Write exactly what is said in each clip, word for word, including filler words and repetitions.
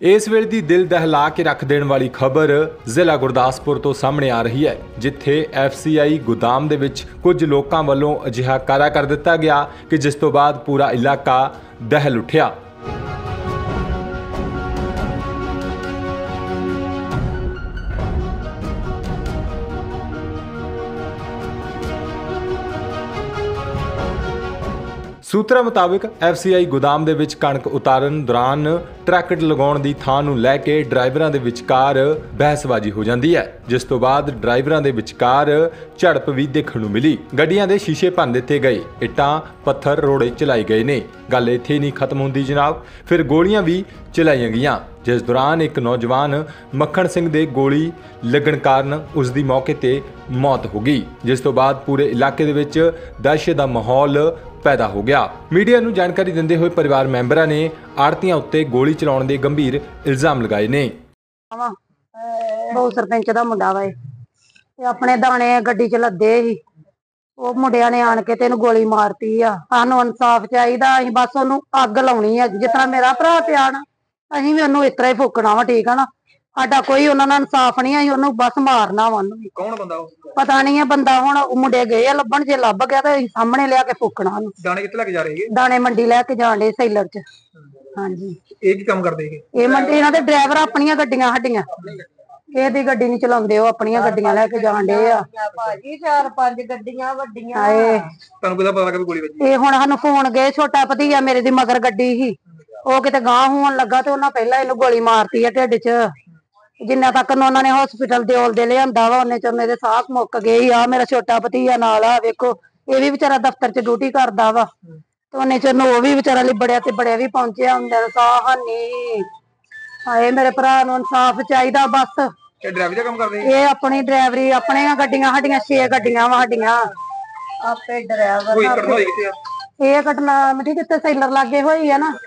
इस वेले दी दिल दहला के रख देने वाली खबर जिला गुरदासपुर तो सामने आ रही है, जिथे एफ सी आई गोदाम दे विच कुछ लोकां वल्लों अजिहा कारा कर दिता गया कि जिस तो बाद पूरा इलाका दहल उठिया। सूत्रों मुताबिक एफ सी आई गोदाम दे विच कणक उतारन दौरान ट्रक लगाउण दी थां नूं लै के ड्राइवरां दे विचकार बहसबाजी हो जाती है, जिस तो बाद ड्राइवरां दे विचकार झड़प भी देखण नूं मिली। गड्डियां दे शीशे भंन दिते गए, इट्टां पत्थर रोड़े चलाए गए ने। गल इत्थे नहीं खत्म होंदी जनाब, फिर गोलियां भी चलाईआं गईआं, जिस दौरान एक नौजवान मक्खण सिंह दे गोली लगण कारण उसदी मौके ते मौत हो गई, जिस तो बाद पूरे इलाके दे विच दहशत दा माहौल पैदा हो गया। मीडिया नूं जानकारी दिंदे होए परिवार मैंबरां ने आड़तियां उत्ते गोली चलाउण दे गंभीर इल्जाम लगाए ने। बहुत सरपंच दा मुंडा वा ते अपने दाणे गड्डी च लद्दे ही, ਉਹ ਮੁੰਡਿਆਂ ਨੇ ਆਣ ਕੇ ਤੈਨੂੰ ਗੋਲੀ ਮਾਰਤੀ ਆ। ਸਾਨੂੰ ਇਨਸਾਫ ਚਾਹੀਦਾ, ਅਸੀਂ ਬਸ ਉਹਨੂੰ ਅੱਗ ਲਾਉਣੀ ਆ। ਜਿਸ ਤਰ੍ਹਾਂ ਮੇਰਾ ਭਰਾ ਪਿਆ ਨਾ, ਅਸੀਂ ਵੀ ਉਹਨੂੰ ਇਸ ਤਰ੍ਹਾਂ ਹੀ ਫੂਕਣਾ ਵਾ, ਠੀਕ ਆ ਨਾ। ਸਾਡਾ ਕੋਈ ਉਹਨਾਂ ਨਾਲ ਇਨਸਾਫ ਨਹੀਂ, ਅਸੀਂ ਉਹਨੂੰ ਬਸ ਮਾਰਨਾ ਵਾ। ਉਹਨੂੰ ਕੌਣ ਬੰਦਾ ਉਹ ਪਤਾ ਨਹੀਂ ਆ ਬੰਦਾ, ਹੁਣ ਉਹ ਮੁੰਡੇ ਗਏ ਆ ਲੱਭਣ, ਜੇ ਲੱਭ ਗਿਆ ਤਾਂ ਅਸੀਂ ਸਾਹਮਣੇ ਲਿਆ ਕੇ ਫੂਕਣਾ ਉਹਨੂੰ। ਦਾਣੇ ਕਿੱਥੇ ਲੈ ਕੇ ਜਾ ਰਹੇ ਹੈਗੇ? ਦਾਣੇ ਮੰਡੀ ਲੈ ਕੇ ਜਾਣ ਦੇ ਸੈਲਰ ਚ। ਹਾਂਜੀ, ਇਹ ਕੀ ਕੰਮ ਕਰਦੇ ਹੈਗੇ? ਇਹ ਮੰਡੀ ਇਹਨਾਂ ਦੇ ਡਰਾਈਵਰ ਆਪਣੀਆਂ ਗੱਡੀਆਂ ਸਾਡੀਆਂ, ਇਹਦੀ ਗੱਡੀ ਨਹੀਂ ਚਲਾਉਂਦੇ, ਉਹ ਆਪਣੀਆਂ ਗੱਡੀਆਂ ਲੈ ਕੇ ਜਾਣ ਡੇ ਆ। ਭਾਜੀ ਚਾਰ ਪੰਜ ਗੱਡੀਆਂ ਵੱਡੀਆਂ। ਹਾਏ, ਤੁਹਾਨੂੰ ਕਿਹਦਾ ਪਤਾ ਲੱਗਾ ਵੀ ਗੋਲੀ ਵੱਜੀ? ਇਹ ਹੁਣ ਸਾਨੂੰ ਫੋਨ ਗਏ, ਛੋਟਾ ਭਤੀਆ ਮੇਰੇ ਦੀ ਮਗਰ ਗੱਡੀ ਸੀ, ਉਹ ਕਿਤੇ ਗਾਂਹ ਹੋਣ ਲੱਗਾ ਤੇ ਉਹਨਾਂ ਪਹਿਲਾਂ ਇਹਨੂੰ ਗੋਲੀ ਮਾਰਤੀ ਆ ਢਿੱਡ ਚ। ਜਿੰਨਾ ਤੱਕ ਉਹਨਾਂ ਨੇ ਹਸਪੀਟਲ ਦੇ ਔਲ ਦੇ ਲਿਆਂਦਾ ਵਾ, ਉਹਨੇ ਚ ਮੇਰੇ ਸਾਹ ਮੁੱਕ ਗਏ ਆ। ਮੇਰਾ ਛੋਟਾ ਭਤੀਆ ਨਾਲ ਆ, ਵੇਖੋ ਇਹ ਵੀ ਵਿਚਾਰਾ ਦਫ਼ਤਰ ਚ ਡਿਊਟੀ ਕਰਦਾ ਵਾ, ਤੇ ਉਹਨੇ ਚ ਉਹ ਵੀ ਵਿਚਾਰਾ ਲਿਬੜਿਆ ਤੇ ਬੜਿਆ ਵੀ ਪਹੁੰਚਿਆ ਹੁੰਦੇ ਸਾਹ ਹਾਨੀ। ਹਾਏ, ਮੇਰੇ ਭਰਾ ਨੂੰ ਇਨਸਾਫ ਚਾਹੀਦਾ ਬਸ। ਇਹ ਡਰਾਈਵਰੀ ਦਾ ਕੰਮ ਕਰਦੇ? ਇਹ ਆਪਣੀ ਡਰਾਈਵਰੀ, ਆਪਣੀਆਂ ਗੱਡੀਆਂ ਸਾਡੀਆਂ ਛੇ ਗੱਡੀਆਂ ਵਾ ਸਾਡੀਆਂ, ਆਪੇ ਡਰਾਈਵਰ। ਕੋਈ ਘਟਨਾ ਹੋਈ ਕਿੱਥੇ ਆ? ਇਹ ਘਟਨਾ ਮਿੱਟੀ ਕਿਤੇ ਸੈਲਰ ਲਾਗੇ ਹੋਈ ਆ ਨਾ,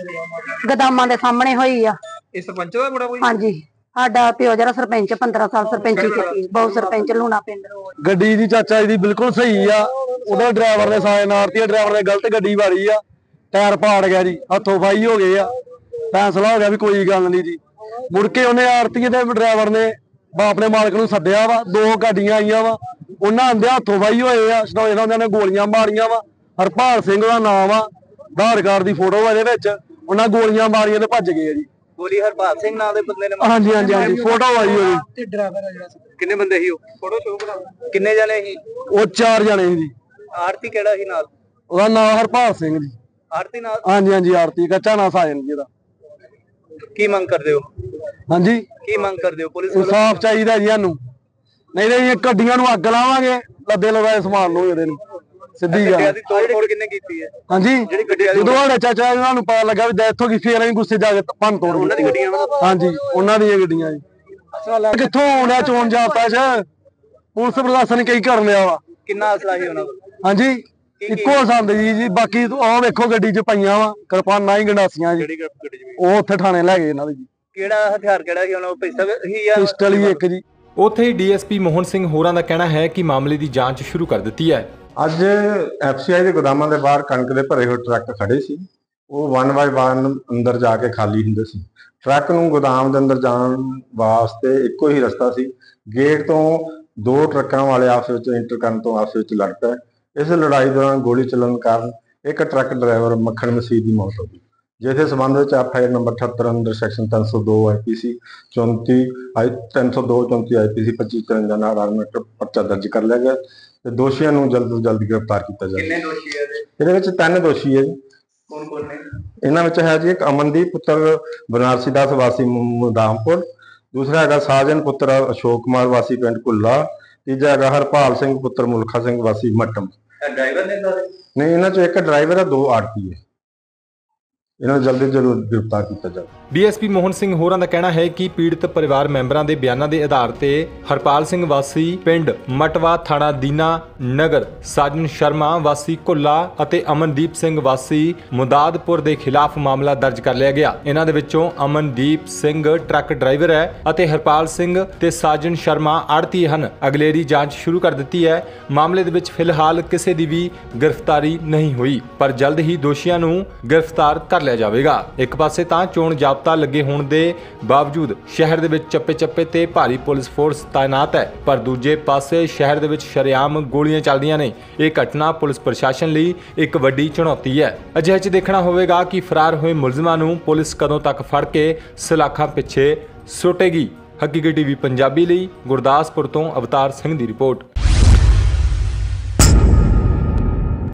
ਗਦਾਮਾਂ ਦੇ ਸਾਹਮਣੇ ਹੋਈ ਆ। ਇਹ ਸਰਪੰਚ ਦਾ ਮੁੰਡਾ ਕੋਈ? ਹਾਂਜੀ, ਸਾਡਾ ਪਿਓ ਜਿਹੜਾ ਸਰਪੰਚ ਪੰਦਰਾਂ ਸਾਲ ਸਰਪੰਚੀ ਕੀਤੀ, ਬਹੁਤ ਸਰਪੰਚ ਲੂਣਾ ਪਿੰਡ। ਗੱਡੀ ਦੀ ਚਾਚਾ ਜੀ ਬਿਲਕੁਲ ਸਹੀ ਆ, ਉਹਦਾ ਡਰਾਈਵਰ ਨੇ ਸਾਇ ਨਾਰਤੀ, ਡਰਾਈਵਰ ਨੇ ਗਲਤ ਗੱਡੀ ਵਾਰੀ ਆ, ਟਾਇਰ ਪਾੜ ਗਿਆ ਜੀ, ਹੱਥੋਂ ਫਾਈ ਹੋ ਗਏ ਆ। ਫੈਸਲਾ ਹੋ ਗਿਆ ਵੀ ਕੋਈ ਗੱਲ ਨਹੀਂ ਜੀ। ਮੁੜ ਕੇ ਉਹਨੇ ਆਰਤੀ ਦੇ ਡਰਾਈਵਰ ਨੇ ਆਪਣੇ ਮਾਲਕ ਨੂੰ ਸੱਦਿਆ ਵਾ, ਦੋ ਗੱਡੀਆਂ ਆਈਆਂ ਵਾ, ਉਹਨਾਂ ਆਂਦੇ ਹੱਥੋਂ ਫਾਈ ਹੋਏ ਆ, ਉਹਨਾਂ ਨੇ ਗੋਲੀਆਂ ਮਾਰੀਆਂ ਵਾ। ਹਰਪਾਲ ਸਿੰਘ ਦਾ ਨਾਮ ਆ, ਆਧਾਰ ਕਾਰਡ ਦੀ ਫੋਟੋ ਆ ਇਹਦੇ ਵਿੱਚ, ਉਹਨਾਂ ਗੋਲੀਆਂ ਮਾਰੀਆਂ ਤੇ ਭੱਜ ਗਏ ਆ ਜੀ। ਗੋਲੀ ਹਰਪਾਲ ਸਿੰਘ ਨਾਂ ਦੇ ਬੰਦੇ ਨੇ? ਹਾਂਜੀ ਹਾਂਜੀ ਹਾਂਜੀ, ਫੋਟੋ ਆਈ ਹੋਈ। ਤੇ ਡਰਾਈਵਰ ਆ ਜਿਹੜਾ, ਕਿੰਨੇ ਬੰਦੇ ਸੀ ਉਹ? ਫੋਟੋ ਸ਼ੋ ਕਰਾ। ਕਿੰਨੇ ਜਣੇ ਸੀ ਉਹ? ਚਾਰ ਜਣੇ ਸੀ ਜੀ। ਆਰਤੀ ਕਿਹੜਾ ਸੀ ਨਾਲ? ਉਹਦਾ ਨਾਮ ਹਰਪਾਲ ਸਿੰਘ ਜੀ। ਆਰਤੀ ਨਾਲ? ਹਾਂਜੀ ਹਾਂਜੀ, ਆਰਤੀ ਕੱਚਾ ਨਾਂ ਸਾਜਨ ਜੀ ਦਾ। ਕੀ ਮੰਗ ਕਰਦੇ ਹੋ? ਹਾਂਜੀ, ਕੀ ਮੰਗ ਕਰਦੇ ਹੋ? ਪੁਲਿਸ ਵੱਲੋਂ ਇਨਸਾਫ ਚਾਹੀਦਾ ਜੀ ਸਾਨੂੰ, ਨਹੀਂ ਤਾਂ ਇਹ ਗੱਡੀਆਂ ਨੂੰ ਅੱਗ ਲਾਵਾਂਗੇ, ਲੱਦੇ ਲਗਾਏ ਸਮਾਨ ਨੂੰ ਇਹਦੇ ਨੂੰ। ਸਿੱਧੀ ਗੱਲ। ਗੱਡੀਆਂ ਦੀ ਤੋੜ ਫੋੜ ਕਿੰਨੇ ਕੀਤੀ ਹੈ? ਹਾਂਜੀ, ਜਿਹੜੀ ਗੱਡੀਆਂ ਦੀ ਜਦੋਂ ਸਾਡੇ ਚਾਚਾ ਇਹਨਾਂ ਨੂੰ ਪਤਾ ਲੱਗਾ ਵੀ ਡੈਥ ਹੋ ਗਈ, ਫੇਰ ਅਸੀਂ ਗੁੱਸੇ ਜਾ ਕੇ ਭੰਨ ਤੋੜ। ਉਹਨਾਂ ਦੀ ਗੱਡੀਆਂ? ਹਾਂਜੀ, ਉਹਨਾਂ ਦੀਆਂ ਗੱਡੀਆਂ ਜੀ। ਕਿੱਥੋਂ ਆਉਣਾ ਚੋਣ ਜਾਪਦਾ ਚ? ਪੁਲਿਸ ਪ੍ਰਸ਼ਾਸਨ ਨੇ ਕਈ ਕਰ ਲਿਆ ਵਾ। ਕਿੰਨਾ ਅਸਲਾ ਸੀ ਉਹਨਾਂ ਕੋਲ? ਹਾਂਜੀ, ਇੱਕੋ ਸੰਦ ਜੀ ਜੀ। ਬਾਕੀ ਆਹ ਵੇਖੋ ਗੱਡੀ ਚ ਪਈਆਂ ਵਾ ਕਿਰਪਾਨਾਂ ਹੀ, ਗੰਡਾਸੀਆਂ ਜੀ, ਉਹ ਉੱਥੇ ਥਾਣੇ ਲੈ ਗਏ ਇਹਨਾਂ ਦੇ ਜੀ। ਕਿਹੜਾ ਹਥਿਆਰ ਕਿਹੜਾ ਸੀ ਉਹਨਾਂ ਕੋਲ? ਪਿਸਤਲ ਸੀ ਜਾਂ ਪਿਸਟਲ ਹੀ ਇੱਕ ਜੀ। ਉੱਥੇ ਹੀ D S P Mohan Singh ਹੋਰਾਂ ਦਾ ਕਹਿਣਾ ਹੈ ਕਿ ਮਾਮਲੇ ਦੀ ਜਾਂਚ ਸ਼ੁਰੂ ਕਰ ਦਿੱਤੀ ਹੈ। ਅੱਜ ਐਫ ਸੀ ਆਈ ਦੇ ਗੋਦਾਮਾਂ ਦੇ ਬਾਹਰ ਕਣਕ ਦੇ ਭਰੇ ਹੋਏ ਟਰੱਕ ਖੜੇ ਸੀ, ਉਹ ਵਨ ਬਾਈ ਵਨ ਅੰਦਰ ਜਾ ਕੇ ਖਾਲੀ ਹੁੰਦੇ ਸੀ। ਟਰੱਕ ਨੂੰ ਗੋਦਾਮ ਦੇ ਅੰਦਰ ਜਾਣ ਵਾਸਤੇ ਇੱਕੋ ਹੀ ਰਸਤਾ ਸੀ, ਗੇਟ ਤੋਂ ਦੋ ਟਰੱਕਾਂ ਵਾਲੇ ਆਪਸ ਵਿੱਚ ਇੰਟਰ ਕਰਨ ਤੋਂ ਆਪਸ ਵਿੱਚ ਲੜ ਪਏ। ਇਸ ਲੜਾਈ ਦੌਰਾਨ ਗੋਲੀ ਚੱਲਣ ਕਾਰਨ ਇੱਕ ਟਰੱਕ ਡਰਾਈਵਰ ਮੱਖਣ ਮਸੀਹ ਦੀ ਮੌਤ ਹੋ ਗਈ, ਜਿਸ ਦੇ ਸੰਬੰਧ ਵਿੱਚ ਐਫ ਆਈ ਆਰ ਨੰਬਰ ਅਠੱਤਰ ਅੰਦਰ ਸੈਕਸ਼ਨ ਤਿੰਨ ਸੌ ਦੋ ਆਈ ਪੀ ਸੀ ਚੌਂਤੀ ਆਈ ਤਿੰਨ ਸੌ ਦੋ ਚੌਂਤੀ ਆਈ ਪੀ ਸੀ ਪੱਚੀ ਚੁਰੰਜਾ ਨਾਲ ਆਰਮੇਟ ਪਰਚਾ ਦਰਜ ਕਰ ਲਿਆ ਗਿਆ ਤੇ ਦੋਸ਼ੀਆਂ ਨੂੰ ਜਲਦ ਤੋਂ ਜਲਦ ਗ੍ਰਿਫਤਾਰ ਕੀਤਾ ਜਾਵੇ। ਕਿੰਨੇ ਦੋਸ਼ੀ ਹੈ ਇਹਦੇ ਵਿੱਚ ਤਿੰਨ ਦੋਸ਼ੀ ਹੈ ਜੀ। ਕੌਣ ਕੌਣ ਨੇ? ਇਹਨਾਂ ਵਿੱਚ ਹੈ ਜੀ ਇੱਕ ਅਮਨਦੀਪ ਪੁੱਤਰ ਬਨਾਰਸੀ ਦਾਸ ਵਾਸੀ ਮੁਦਾਮਪੁਰ, ਦੂਸਰਾ ਹੈਗਾ ਸਾਜਨ ਪੁੱਤਰ ਅਸ਼ੋਕ ਕੁਮਾਰ ਵਾਸੀ ਪਿੰਡ ਕੁੱਲਾ, ਤੀਜਾ ਹੈਗਾ ਹਰਪਾਲ ਸਿੰਘ ਪੁੱਤਰ ਮੁਲਖਾ ਸਿੰਘ ਵਾਸੀ ਮੱਟਮ। ਡਰਾਈਵਰ ਨੇ ਸਾਰੇ? ਨਹੀਂ, ਇਹਨਾਂ ਚੋਂ ਇੱਕ ਡਰਾਈਵਰ ਹੈ, ਦੋ ਆੜਤੀ ਹੈ। ਇਹਨਾਂ ਨੂੰ ਜਲਦੀ ਜ਼ਰੂਰ ਗ੍ਰਿਫਤਾਰ ਕੀਤਾ ਜਾਵੇ। D S P Mohan Singh ਹੋਰਾਂ ਦਾ ਕਹਿਣਾ ਹੈ ਕਿ ਪੀੜਤ ਪਰਿਵਾਰ ਮੈਂਬਰਾਂ ਦੇ ਬਿਆਨਾਂ ਦੇ ਆਧਾਰ ਤੇ ਹਰਪਾਲ ਸਿੰਘ ਵਾਸੀ ਪਿੰਡ ਮਟਵਾ ਥਾਣਾ ਦੀਨਾ ਨਗਰ, ਸਾਜਨ ਸ਼ਰਮਾ ਵਾਸੀ ਕੁੱਲਾ ਅਤੇ ਅਮਨਦੀਪ ਸਿੰਘ ਵਾਸੀ ਮੁਦਾਦਪੁਰ ਦੇ ਖਿਲਾਫ ਮਾਮਲਾ ਦਰਜ ਕਰ ਲਿਆ ਗਿਆ। ਇਹਨਾਂ ਦੇ ਵਿੱਚੋਂ ਅਮਨਦੀਪ ਸਿੰਘ ਟਰੱਕ ਡਰਾਈਵਰ ਹੈ ਅਤੇ ਹਰਪਾਲ ਸਿੰਘ ਤੇ ਸਾਜਨ ਸ਼ਰਮਾ ਆੜਤੀ ਹਨ। ਅਗਲੇਰੀ ਜਾਂਚ ਸ਼ੁਰੂ ਕਰ ਦਿੱਤੀ ਹੈ। ਮਾਮਲੇ ਦੇ ਵਿੱਚ ਫਿਲਹਾਲ ਕਿਸੇ ਦੀ ਵੀ ਗ੍ਰਿਫਤਾਰੀ ਨਹੀਂ ਹੋਈ, ਪਰ ਜਲਦ ਹੀ ਦੋਸ਼ੀਆਂ ਨੂੰ ਗ੍ਰਿਫਤਾਰ ਕਰ ਲਿਆ ਜਾਵੇਗਾ। ਇੱਕ ਪਾਸੇ ਤਾਂ ਚੋਣ ਜਾਬਤਾ ਲੱਗੇ ਹੋਣ ਦੇ ਬਾਵਜੂਦ ਸ਼ਹਿਰ ਦੇ ਵਿੱਚ ਚੱਪੇ-ਚੱਪੇ ਤੇ ਭਾਰੀ ਪੁਲਿਸ ਫੋਰਸ ਤਾਇਨਾਤ ਹੈ, ਪਰ ਦੂਜੇ ਪਾਸੇ ਸ਼ਹਿਰ ਦੇ ਵਿੱਚ ਸ਼ਰੇਆਮ ਗੋਲੀਆਂ ਚੱਲਦੀਆਂ ਨੇ। ਇਹ ਘਟਨਾ ਪੁਲਿਸ ਪ੍ਰਸ਼ਾਸਨ ਲਈ ਇੱਕ ਵੱਡੀ ਚੁਣੌਤੀ ਹੈ। ਅਜਿਹੇ 'ਚ ਦੇਖਣਾ ਹੋਵੇਗਾ ਕਿ ਫਰਾਰ ਹੋਏ ਮੁਲਜ਼ਮਾਂ ਨੂੰ ਪੁਲਿਸ ਕਦੋਂ ਤੱਕ ਫੜ ਕੇ ਸਲਾਖਾਂ ਪਿੱਛੇ ਸੁੱਟੇਗੀ। ਹਕੀਕਤ ਟੀਵੀ ਪੰਜਾਬੀ ਲਈ ਗੁਰਦਾਸਪੁਰ ਤੋਂ ਅਵਤਾਰ ਸਿੰਘ ਦੀ ਰਿਪੋਰਟ।